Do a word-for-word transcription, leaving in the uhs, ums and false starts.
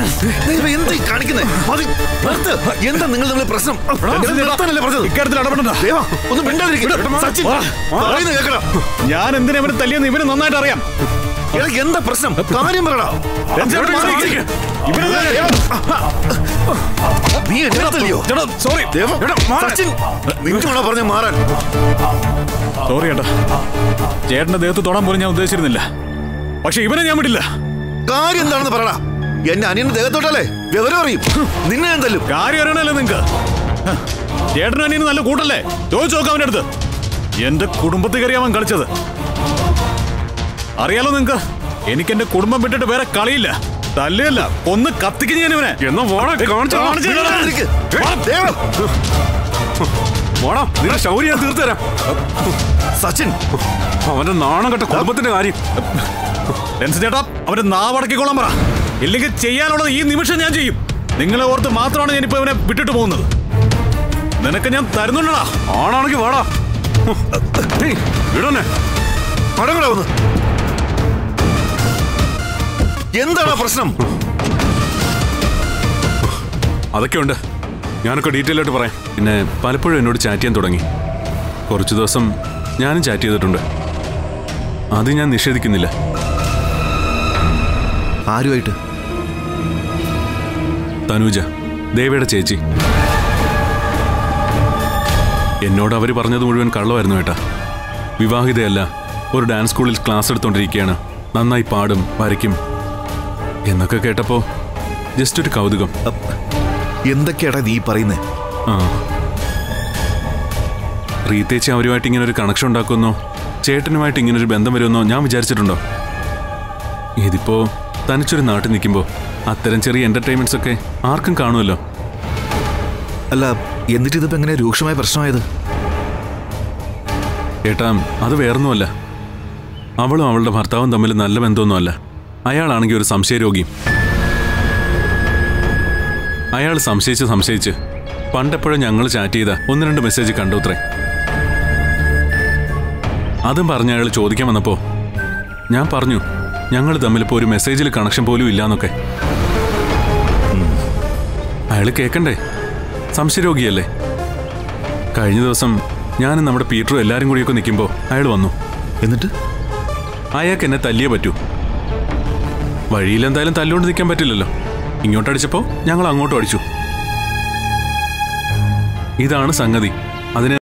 എന്താ കാണിക്കുന്നേ? എന്താ നിങ്ങൾ തമ്മിൽ പ്രശ്നം? ഇക്കാര്യത്തിൽ ഇടപെടണ്ട. ഒന്നും മിണ്ടാതിരിക്കും. സച്ചിൻ കേൾക്കണം. ഞാൻ എന്തിനാ ഇവരെ തല്ലിയെന്ന് ഇവര് നന്നായിട്ട് അറിയാം. എന്താ പ്രശ്നം? കാര്യം പറയടാ. നീ എന്നെ തല്ലിയോ? സോറി സച്ചിൻ, നിന്നോടാ പറഞ്ഞ മാറാൻ. സോറി ഏട്ടാ, ചേട്ടന്റെ ദേഹത്ത് തൊടാൻ പോലും ഞാൻ ഉദ്ദേശിച്ചിരുന്നില്ല. പക്ഷെ ഇവനെ ഞാൻ വിടില്ല. കാര്യം എന്താണെന്ന് പറയടാ. എന്റെ അനിയന്റെ ദേഹത്തോട്ടല്ലേ വിവരം അറിയും. നിന്നെ ഞാൻ തല്ലും. കാര്യം അറിയണല്ലേ നിങ്ങക്ക്? ചേട്ടനും അനിയനും നല്ല കൂട്ടല്ലേ? ചോദിച്ചു നോക്കാം അവന്റെ അടുത്ത്. എന്റെ കുടുംബത്തിൽ കയറി അവൻ കളിച്ചത് അറിയാലോ നിങ്ങക്ക്. എനിക്ക് എന്റെ കുടുംബം വിട്ടിട്ട് വേറെ കളിയില്ല. തല്ലയല്ല, ഒന്ന് കത്തിക്ക് ഞാൻ ഇവനെ. എന്നാ ശൗര്യ തീർത്തരാം. സച്ചിൻ, അവന്റെ നാണം കെട്ട കുടുംബത്തിന്റെ കാര്യം ചേട്ടാ അവന്റെ നാവടക്കിക്കോളാൻ പറ. ഇല്ലെങ്കിൽ ചെയ്യാനുള്ളത് ഈ നിമിഷം ഞാൻ ചെയ്യും. നിങ്ങളെ ഓർത്ത് മാത്രമാണ് ഞാനിപ്പോ ഇവനെ വിട്ടിട്ട് പോകുന്നത്. നിനക്ക് ഞാൻ തരുന്നുണ്ടടാ. ആണാണെങ്കിൽ വാടാ. വിടന്നെ അടങ്ങടാ ഒന്ന്. എന്താണ് പ്രശ്നം? അതൊക്കെ ഉണ്ട്, ഞാനൊക്കെ ഡീറ്റെയിൽ ആയിട്ട് പറയാം. പിന്നെ പലപ്പോഴും എന്നോട് ചാറ്റ് ചെയ്യാൻ തുടങ്ങി. കുറച്ചു ദിവസം ഞാനും ചാറ്റ് ചെയ്തിട്ടുണ്ട്. അത് ഞാൻ നിഷേധിക്കുന്നില്ല. ആരുമായിട്ട്? തനൂജ, ദേവയുടെ ചേച്ചി. എന്നോട് അവർ പറഞ്ഞത് മുഴുവൻ കള്ളമായിരുന്നു ഏട്ടാ. വിവാഹിതയല്ല, ഒരു ഡാൻസ് സ്കൂളിൽ ക്ലാസ് എടുത്തോണ്ടിരിക്കുകയാണ്, നന്നായി പാടും വരയ്ക്കും എന്നൊക്കെ കേട്ടപ്പോ ജസ്റ്റ് ഒരു കൗതുകം. എന്തൊക്കെയാടാ നീ പറയുന്നേ? ആ, റീത്തേച്ചി അവരുമായിട്ട് ഇങ്ങനെ ഒരു കണക്ഷൻ ഉണ്ടാക്കുമെന്നോ ചേട്ടനുമായിട്ട് ഇങ്ങനൊരു ബന്ധം വരുമെന്നോ ഞാൻ വിചാരിച്ചിട്ടുണ്ടോ? ഇതിപ്പോ തനിച്ചൊരു നാട്ടിൽ നിൽക്കുമ്പോൾ അത്തരം ചെറിയ എന്റർടൈൻമെന്റ്സ് ഒക്കെ ആർക്കും കാണുമല്ലോ. അല്ല, എന്നിട്ട് ഇതിപ്പോ എങ്ങനെ രൂക്ഷമായ പ്രശ്നമായത്? ഏട്ടാ, അത് വേറൊന്നുമല്ല. അവളും അവളുടെ ഭർത്താവും തമ്മിൽ നല്ല ബന്ധമൊന്നുമല്ല. അയാളാണെങ്കിൽ ഒരു സംശയരോഗിയും. അയാൾ സംശയിച്ച് സംശയിച്ച് പണ്ടെപ്പോഴും ഞങ്ങൾ ചാറ്റ് ചെയ്ത ഒന്ന് രണ്ട് മെസ്സേജ് കണ്ടുത്രേ. അതും പറഞ്ഞ് അയാൾ ചോദിക്കാൻ വന്നപ്പോ ഞാൻ പറഞ്ഞു ഞങ്ങൾ തമ്മിലിപ്പോൾ ഒരു മെസ്സേജിൽ കണക്ഷൻ പോലും ഇല്ലാന്നൊക്കെ. അയാൾ കേൾക്കണ്ടേ? സംശയരോഗിയല്ലേ? കഴിഞ്ഞ ദിവസം ഞാനും നമ്മുടെ പീറ്ററും എല്ലാവരും കൂടിയൊക്കെ നിൽക്കുമ്പോൾ അയാൾ വന്നു. എന്നിട്ട് അയാൾക്ക് എന്നെ തല്ലിയേ പറ്റൂ. വഴിയിൽ എന്തായാലും തല്ലുകൊണ്ട് നിൽക്കാൻ പറ്റില്ലല്ലോ. ഇങ്ങോട്ടടിച്ചപ്പോൾ ഞങ്ങൾ അങ്ങോട്ടും അടിച്ചു. ഇതാണ് സംഗതി. അതിന്